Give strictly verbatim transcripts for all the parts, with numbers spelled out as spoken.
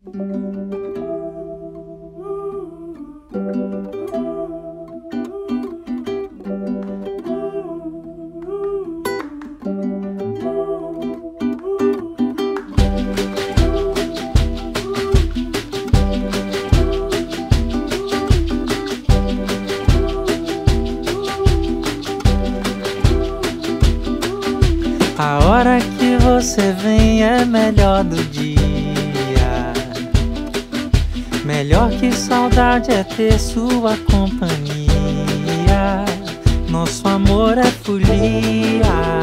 A hora que você vem é melhor do dia. Melhor que saudade é ter sua companhia. Nosso amor é folia.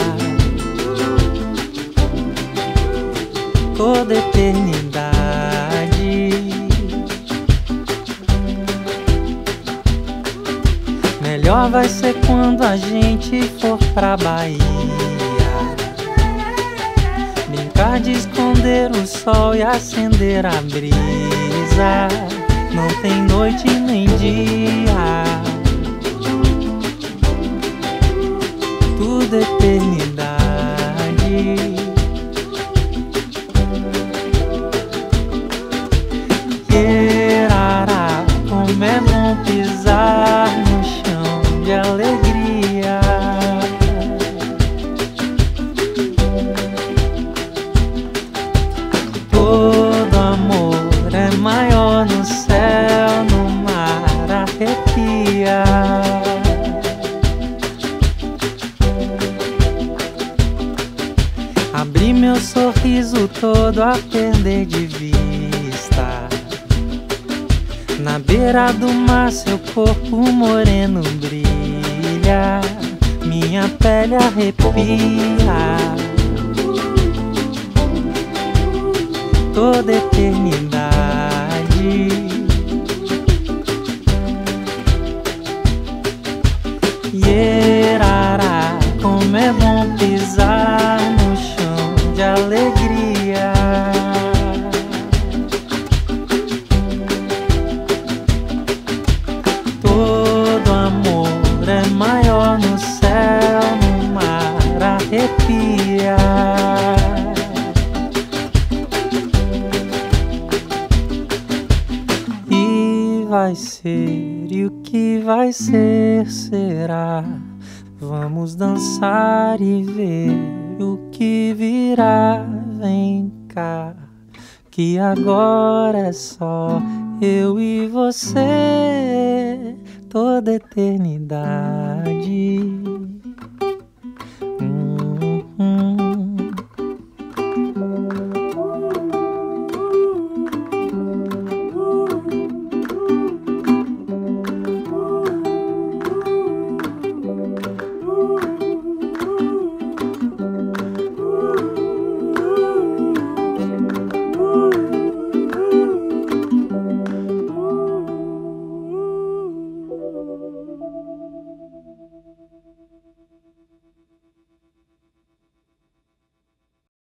Toda eternidade. Melhor vai ser quando a gente for pra Bahia. Brincar de esconder o sol e acender a brisa. Não tem noite nem dia. Tudo eternidade. Querará, como é bom pisar no chão de alegria. Todo amor é maior no céu, no mar arrepia. Abri meu sorriso todo a perder de vista. Na beira do mar seu corpo moreno brilha. Minha pele arrepia. Toda eternidade. Yerará, como é bom pisar no chão de alegria. Todo amor é maior no céu, no mar arrepia. Vai ser e o que vai ser será. Vamos dançar e ver o que virá. Vem cá, que agora é só eu e você, toda eternidade.